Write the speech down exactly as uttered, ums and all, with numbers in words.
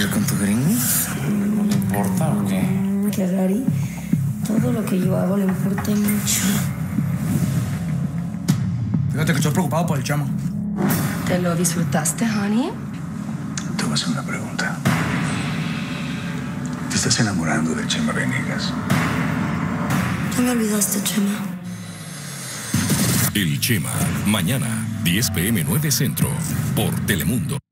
salir con tu gringo? ¿No le importa o qué? Que a Gary todo lo que yo hago le importa mucho. Fíjate que estoy preocupado por el chamo. ¿Te lo disfrutaste, honey? Te voy a hacer una pregunta. ¿Te estás enamorando de Chema Venegas? No me olvidaste, Chema. El Chema, mañana, diez p m nueve Centro, por Telemundo.